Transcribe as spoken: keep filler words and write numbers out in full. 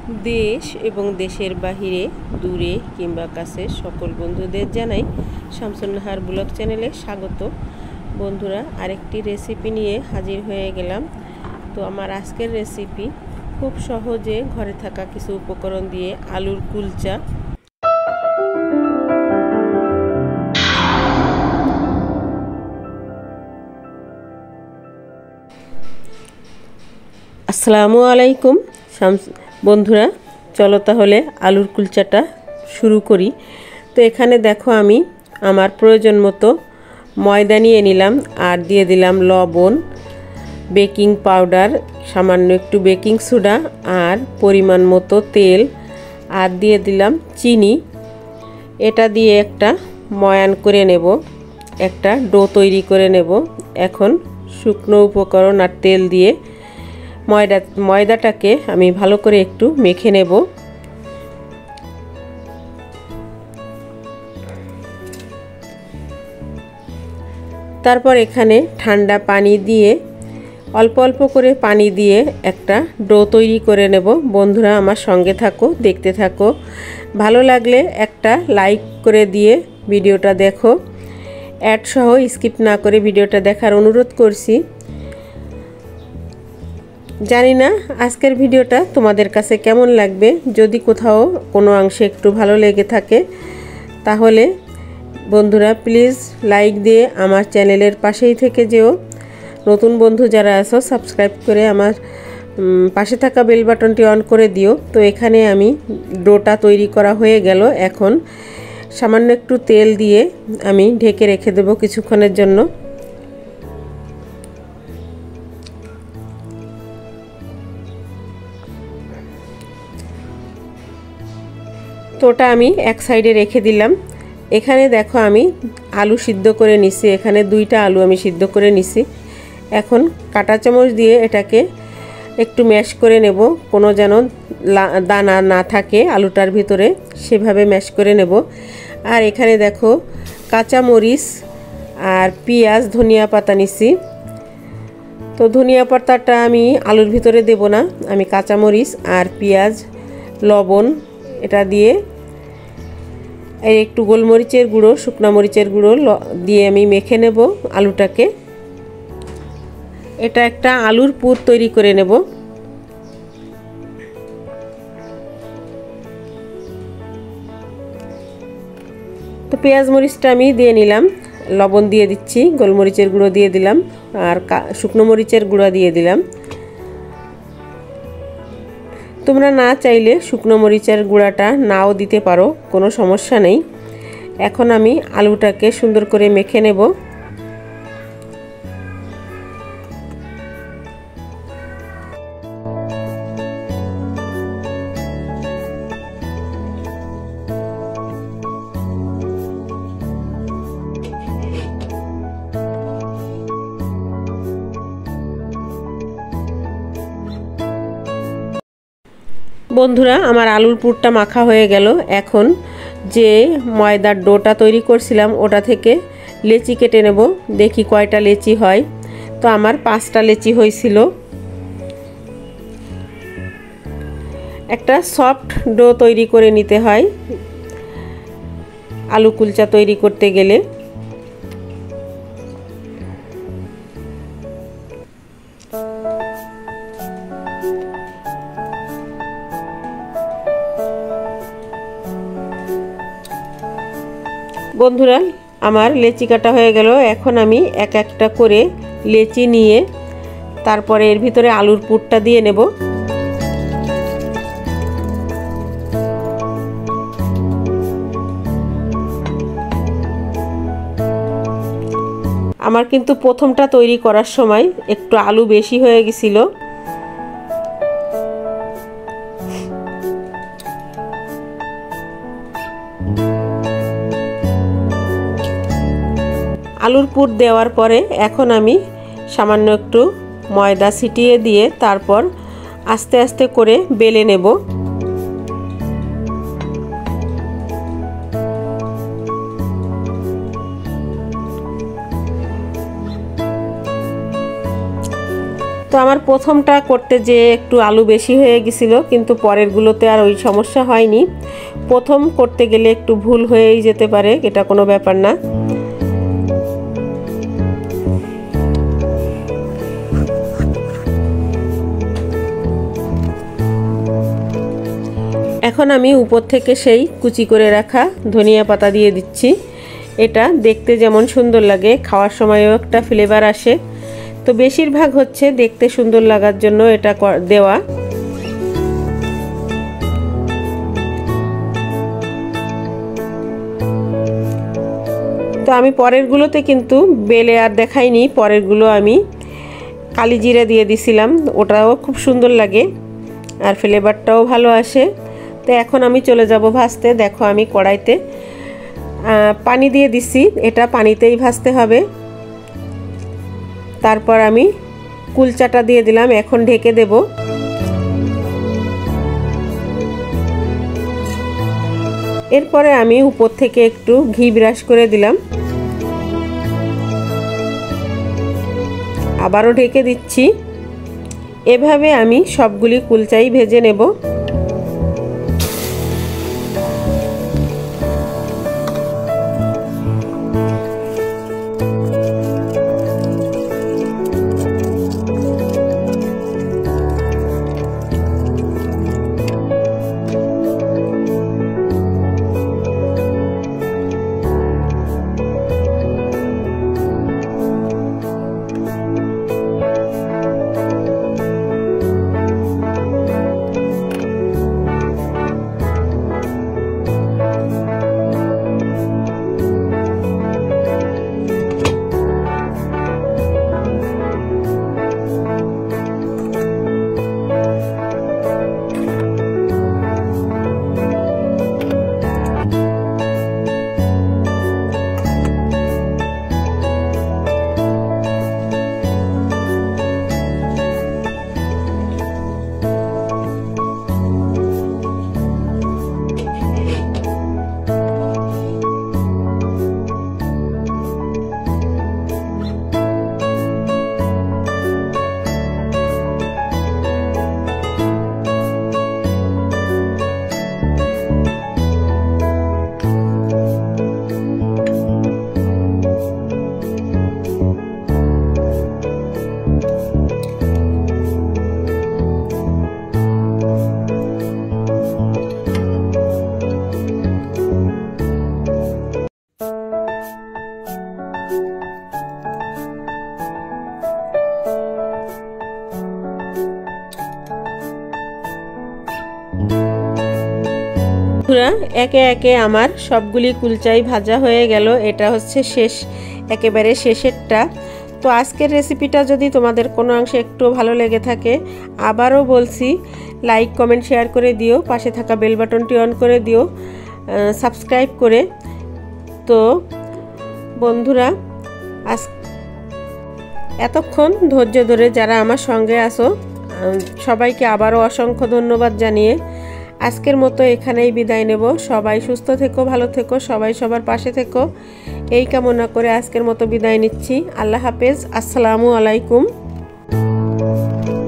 देश एवं देशेर बाहिरे दूरे किंबा काছে सकल बंधुदेर जानाई शामसुन्नाहार ब्लग चैनेले स्वागत। बंधुरा आरेकटी रेसिपि निये हाजिर हये गेलाम। तो आमार आजकेर रेसिपि खूब सहजे घरे थाका किछु उपकरण दिये आलुर कुलचा। আসসালামু আলাইকুম বন্ধুরা, চলো তাহলে আলুর কুলচাটা শুরু করি। তো এখানে দেখো আমি আমার প্রয়োজন মতো ময়দা নিয়ে নিলাম আর দিয়ে দিলাম লবণ, বেকিং পাউডার, সামান্য একটু বেকিং সোডা আর পরিমাণ মতো তেল আর দিয়ে দিলাম চিনি। এটা দিয়ে একটা ময়ান করে নেব, একটা ডো তৈরি করে নেব। এখন শুকনো উপকরণ আর তেল দিয়ে ময়দা ময়দাটাকে আমি ভালো করে একটু মেখে নেব। তারপর এখানে ঠান্ডা পানি দিয়ে অল্প অল্প করে পানি দিয়ে একটা ডো তৈরি করে নেব। বন্ধুরা আমার সঙ্গে থাকো, দেখতে থাকো। ভালো লাগলে একটা লাইক করে দিয়ে ভিডিওটা দেখো, অ্যাড সহ স্কিপ না করে ভিডিওটা দেখার অনুরোধ করছি। জানি না আজকের ভিডিওটা তোমাদের কাছে কেমন লাগবে। যদি কোথাও কোনো অংশে একটু ভালো লেগে থাকে তাহলে বন্ধুরা প্লিজ লাইক দিয়ে আমার চ্যানেলের পাশেই থেকে যেও। নতুন বন্ধু যারা আছো সাবস্ক্রাইব করে আমার পাশে থাকা বেল বাটনটি অন করে দিও। তো এখানে আমি ডোটা তৈরি করা হয়ে গেল। এখন সামান্য একটু তেল দিয়ে আমি ঢেকে রেখে দেব কিছুক্ষণের জন্য। তোটা আমি এক সাইডে রেখে দিলাম। এখানে দেখো আমি আলু সিদ্ধ করে নিছি, এখানে দুইটা আলু আমি সিদ্ধ করে নিছি। এখন কাঁটা চামচ দিয়ে এটাকে একটু ম্যাশ করে নেব, কোনো যেন দানা না থাকে আলুটার ভিতরে, সেভাবে ম্যাশ করে নেব। আর এখানে দেখো কাঁচা মরিচ আর পেঁয়াজ, ধনিয়া পাতা নিছি। তো ধনিয়া পাতাটা আমি আলুর ভিতরে দেব না, আমি কাঁচা মরিচ আর পেঁয়াজ, লবণ এটা দিয়ে এই একটু গোলমরিচের গুঁড়ো, শুকনা মরিচের গুঁড়ো দিয়ে আমি মেখে নেব আলুটাকে। এটা একটা আলুর পুর তৈরি করে নেব। তো পেঁয়াজ মরিচটা আমি দিয়ে নিলাম, লবণ দিয়ে দিচ্ছি, গোলমরিচের গুঁড়ো দিয়ে দিলাম আর শুকনো মরিচের গুঁড়ো দিয়ে দিলাম। তোমরা না চাইলে শুকনো মরিচের গুঁড়াটা নাও দিতে পারো, কোনো সমস্যা নেই। এখন আমি আলুটাকে সুন্দর করে মেখে নেব। বন্ধুরা আমার আলুর পুরটা মাখা হয়ে গেল। এখন যে ময়দার ডোটা তৈরি করছিলাম ওটা থেকে লেচি কেটে নেব, দেখি কয়টা লেচি হয়। তো আমার পাঁচটা লেচি হয়েছিল। একটা সফট ডো তৈরি করে নিতে হয় আলু কুলচা তৈরি করতে গেলে। বন্ধুরা আমার লেচি কাটা হয়ে গেল। এখন আমি এক একটা করে লেচি নিয়ে তারপরে এর ভিতরে আলুর পুরটা দিয়ে নেব। আমার কিন্তু প্রথমটা তৈরি করার সময় একটু আলু বেশি হয়ে গেছিল। আলুর পুর দেওয়ার পরে এখন আমি সামান্য একটু ময়দা ছিটিয়ে দিয়ে তারপর আস্তে আস্তে করে বেলে নেব। তো আমার প্রথমটা করতে যে একটু আলু বেশি হয়ে গেছিল, কিন্তু পরেরগুলোতে আর ওই সমস্যা হয়নি। প্রথম করতে গেলে একটু ভুল হয়েই যেতে পারে, এটা কোনো ব্যাপার না। এখন আমি উপর থেকে সেই কুচি করে রাখা ধনিয়া পাতা দিয়ে দিচ্ছি। এটা দেখতে যেমন সুন্দর লাগে, খাওয়ার সময়ও একটা ফ্লেভার আসে। তো বেশিরভাগ হচ্ছে দেখতে সুন্দর লাগার জন্য এটা দেওয়া। তো আমি পরেরগুলোতে কিন্তু বেলে আর দেখাইনি, পরেরগুলো আমি কালি জিরা দিয়ে দিছিলাম, ওটাও খুব সুন্দর লাগে আর ফ্লেভারটাও ভালো আসে। তো এখন আমি চলে যাব ভাজতে। দেখো আমি কড়াইতে পানি দিয়ে দিছি, এটা পানিতেই ভাজতে হবে। তারপর আমি কুলচাটা দিয়ে দিলাম, এখন ঢেকে দেব। এরপরে আমি উপর থেকে একটু ঘি ব্রাশ করে দিলাম, আবারও ঢেকে দিচ্ছি। এভাবে আমি সবগুলি কুলচাই ভেজে নেব। বন্ধুরা, একে একে আমার সবগুলি কুলচাই ভাজা হয়ে গেল। এটা হচ্ছে শেষ, একেবারে শেষেরটা। তো আজকের রেসিপিটা যদি তোমাদের কোনো অংশে একটু ভালো লেগে থাকে, আবারও বলছি লাইক কমেন্ট শেয়ার করে দিও, পাশে থাকা বেল বাটনটি অন করে দিও সাবস্ক্রাইব করে। তো বন্ধুরা, আজ এতক্ষণ ধৈর্য ধরে যারা আমার সঙ্গে আসো, সবাইকে আবারও অসংখ্য ধন্যবাদ জানিয়ে আজকের মতো এখানেই বিদায় নেব। সবাই সুস্থ থেকো, ভালো থেকো, সবাই সবার পাশে থেকো, এই কামনা করে আজকের মতো বিদায় নিচ্ছি। আল্লাহ হাফেজ, আসসালামু আলাইকুম।